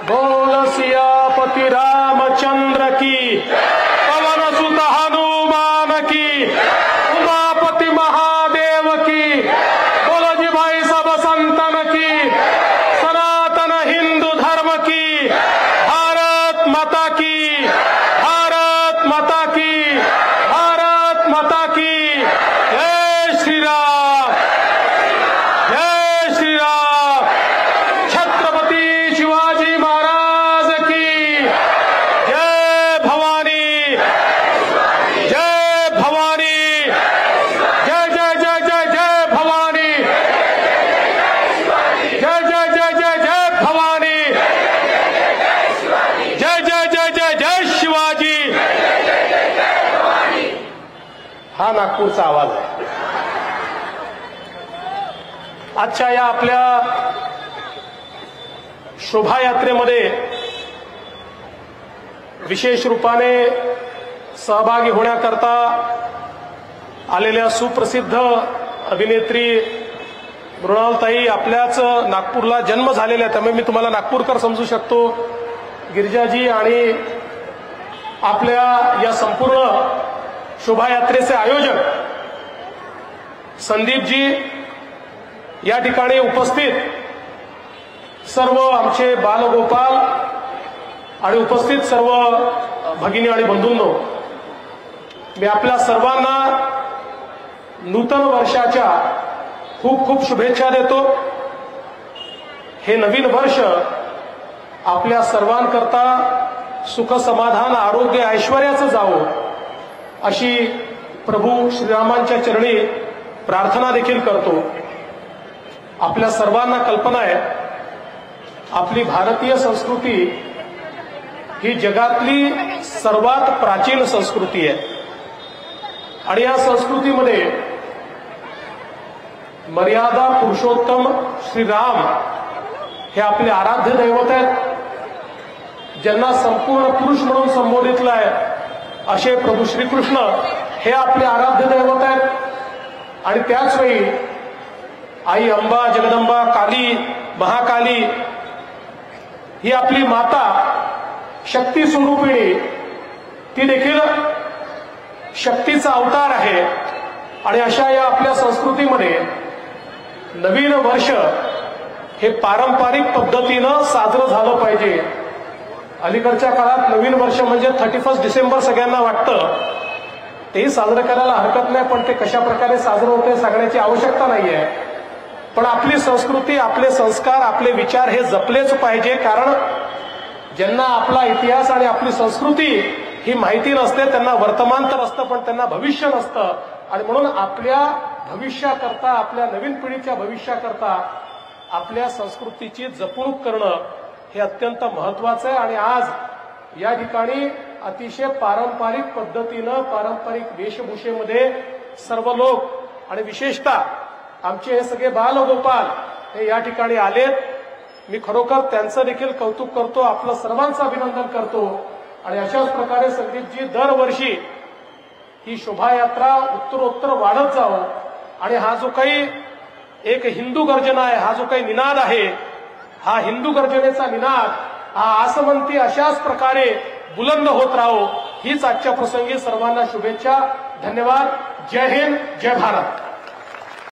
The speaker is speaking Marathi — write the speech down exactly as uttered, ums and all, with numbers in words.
बोल सियापति रामचंद्र की, पवन सुत हनुमान की, उमापति महादेव की, बोलो जी भाई सब संतन की, सनातन हिंदू धर्म की, भारत माता की, भारत माता की, भारत माता की। जय श्री राम, जय श्री राम। छत्रपति शिवाजी महाराज की जय। भवानी, जय भवानी, जय जय जय जय जय भवानी, जय जय जय जय जय भवानी, जय जय जय जय जय शिवाजी। हा नागपूरचा आवाज आहे। आजच्या या आपल्या शोभायात्रेमध्ये विशेष रूपाने सहभागी होण्याकरता आलेल्या सुप्रसिद्ध अभिनेत्री मृणालताई, आपल्याच नागपूरला जन्म झालेल्या, त्यामुळे मी तुम्हाला नागपूरकर समजू शकतो, गिरिजाजी आणि आपल्या या संपूर्ण शोभायात्रेचे आयोजक संदीपजी, या ठिकाणी उपस्थित सर्व आमचे बालगोपाल आणि उपस्थित सर्व भगिनी आणि बंधूंनो, मी आपल्या सर्वांना नूतन वर्षाच्या खूप खूप शुभेच्छा देतो। हे नवीन वर्ष आपल्या सर्वांकरता सुख समाधान आरोग्य ऐश्वर्याचं जावो अशी प्रभू श्रीरामांच्या चरणी प्रार्थना देखील करतो। आपल्या सर्वांना कल्पना आहे, आपली भारतीय संस्कृती ही जगातली सर्वात प्राचीन संस्कृती आहे आणि या संस्कृतीमध्ये मर्यादा पुरुषोत्तम श्रीराम हे आपले आराध्य दैवत आहेत, ज्यांना संपूर्ण पुरुष म्हणून संबोधितलं आहे असे प्रभू श्रीकृष्ण हे आपले आराध्य दैवत आहेत। आणि त्याच वेळी आई अंबा, जगदंबा, काली, महाकाली ही आपली माता शक्ती स्वरूपिणी, ती देखील शक्तीचा अवतार आहे। आणि अशा या आपल्या संस्कृतीमध्ये नवीन वर्ष हे पारंपरिक पद्धतीनं साजरं झालं पाहिजे। अलीकडच्या काळात नवीन वर्ष म्हणजे थर्टी फर्स्ट डिसेंबर सगळ्यांना वाटतं, तेही साजरं करायला हरकत नाही, पण ते कशा प्रकारे साजरं होते सांगण्याची आवश्यकता नाहीये। पण आपली संस्कृती, आपले संस्कार, आपले विचार हे जपलेच पाहिजे, कारण ज्यांना आपला इतिहास आणि आपली संस्कृती ही माहिती नसते त्यांना वर्तमान तर असतं पण त्यांना भविष्य नसतं। आणि म्हणून आपल्या भविष्याकरता, आपल्या नवीन पिढीच्या भविष्याकरता आपल्या संस्कृतीची जपणूक करणं हे अत्यंत महत्वाचं आहे। आणि आज या ठिकाणी अतिशय पारंपरिक पद्धतीनं, पारंपरिक वेशभूषेमध्ये सर्व लोक आणि विशेषतः आमचे हे सगळे बालगोपाल हे या ठिकाणी आलेत। मी खरोखर त्यांचं देखील कौतुक करतो, आपलं सर्वांचं अभिनंदन करतो। आणि अशाच प्रकारे संदीपजी दरवर्षी ही शोभायात्रा उत्तरोत्तर वाढत जावं आणि हा जो काही एक हिंदू गर्जना आहे, हा जो काही निनाद आहे, हा हिंदू गर्जनेचा निनाद हा आसमंती अशाच प्रकारे बुलंद होत राहो, हीच आजच्या प्रसंगी सर्वांना शुभेच्छा। धन्यवाद। जय हिंद, जय भारत।